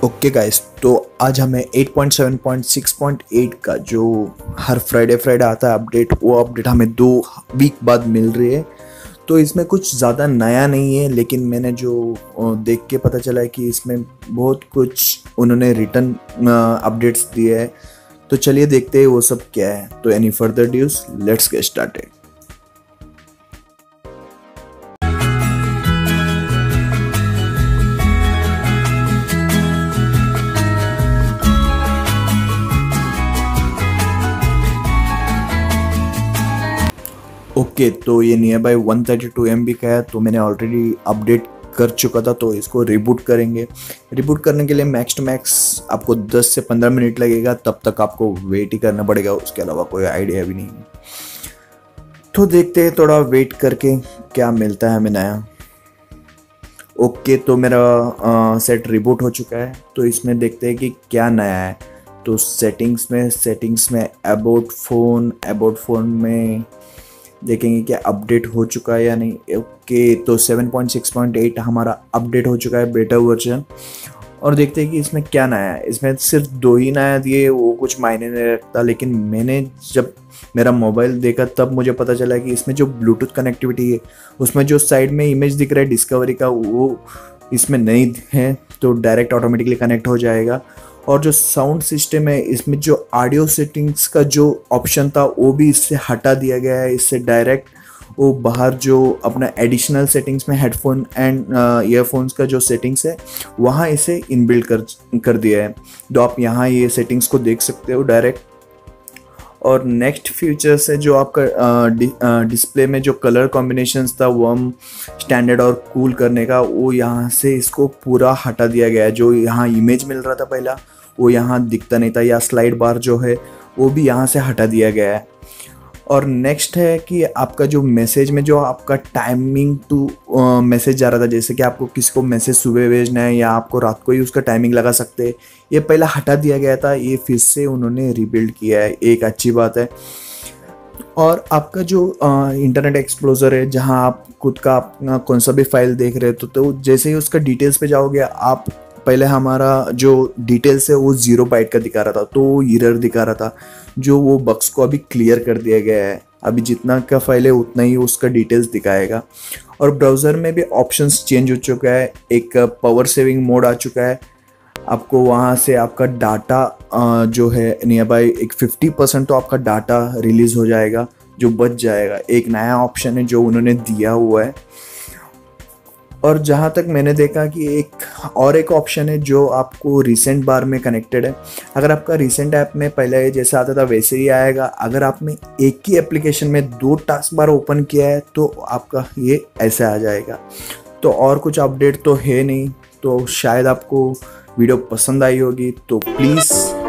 Okay guys, तो आज हमें 8.7.6.8 का जो हर फ्राइडे आता है अपडेट, वो अपडेट हमें 2 वीक बाद मिल रही है। तो इसमें कुछ ज़्यादा नया नहीं है, लेकिन मैंने जो देख के पता चला है कि इसमें बहुत कुछ उन्होंने रिटर्न अपडेट्स दिए हैं। तो चलिए देखते हैं वो सब क्या है। तो any further dues, let's get started. Okay, तो ये नियर बाई 132 MB का है। तो मैंने ऑलरेडी अपडेट कर चुका था, तो इसको रिबूट करेंगे। रिबूट करने के लिए मैक्स टू मैक्स आपको 10 से 15 मिनट लगेगा, तब तक आपको वेट ही करना पड़ेगा। उसके अलावा कोई आइडिया भी नहीं है। तो देखते हैं थोड़ा वेट करके क्या मिलता है हमें नया। ओके, तो मेरा सेट रिबूट हो चुका है। तो इसमें देखते हैं कि क्या नया है। तो सेटिंग्स में अबाउट फ़ोन में देखेंगे क्या अपडेट हो चुका है या नहीं। ओके, तो 7.6.8 हमारा अपडेट हो चुका है, बेटा वर्जन। और देखते हैं कि इसमें क्या नया है। इसमें सिर्फ 2 ही नया दिए, वो कुछ मायने नहीं रखता। लेकिन मैंने जब मेरा मोबाइल देखा तब मुझे पता चला कि इसमें जो ब्लूटूथ कनेक्टिविटी है, उसमें जो साइड में इमेज दिख रहा है डिस्कवरी का, वो इसमें नहीं है। तो डायरेक्ट ऑटोमेटिकली कनेक्ट हो जाएगा। और जो साउंड सिस्टम है, इसमें जो ऑडियो सेटिंग्स का जो ऑप्शन था वो भी इससे हटा दिया गया है। इससे डायरेक्ट वो बाहर जो अपना एडिशनल सेटिंग्स में हेडफोन एंड ईयरफोन्स का जो सेटिंग्स है, वहाँ इसे इनबिल्ट कर दिया है। तो आप यहाँ ये सेटिंग्स को देख सकते हो डायरेक्ट। और नेक्स्ट फीचर्स है जो आपका डिस्प्ले में जो कलर कॉम्बिनेशंस था वार्म, स्टैंडर्ड और कूल करने का, वो यहाँ से इसको पूरा हटा दिया गया है। जो यहाँ इमेज मिल रहा था पहला, वो यहाँ दिखता नहीं था, या स्लाइड बार जो है वो भी यहाँ से हटा दिया गया है। और नेक्स्ट है कि आपका जो मैसेज में जो आपका टाइमिंग टू मैसेज जा रहा था, जैसे कि आपको किसी को मैसेज सुबह भेजना है या आपको रात को ही उसका टाइमिंग लगा सकते हैं, ये पहला हटा दिया गया था। ये फिर से उन्होंने रिबिल्ड किया है, एक अच्छी बात है। और आपका जो इंटरनेट एक्सप्लोरर है, जहां आप खुद का अपना कौन सा भी फाइल देख रहे हो, तो जैसे ही उसका डिटेल्स पे जाओगे आप, पहले हमारा जो डिटेल्स है वो 0 बाइट का दिखा रहा था, तो एरर दिखा रहा था। जो वो बग्स को अभी क्लियर कर दिया गया है। अभी जितना का फाइल है उतना ही उसका डिटेल्स दिखाएगा। और ब्राउज़र में भी ऑप्शंस चेंज हो चुका है। एक पावर सेविंग मोड आ चुका है। आपको वहाँ से आपका डाटा जो है नियर बाई एक 50% तो आपका डाटा रिलीज़ हो जाएगा, जो बच जाएगा। एक नया ऑप्शन है जो उन्होंने दिया हुआ है। और जहाँ तक मैंने देखा कि एक ऑप्शन है जो आपको रिसेंट बार में कनेक्टेड है। अगर आपका रिसेंट ऐप में पहले जैसा आता था वैसे ही आएगा। अगर आपने एक ही एप्लीकेशन में 2 टास्क बार ओपन किया है तो आपका ये ऐसे आ जाएगा। तो और कुछ अपडेट तो है नहीं। तो शायद आपको वीडियो पसंद आई होगी, तो प्लीज़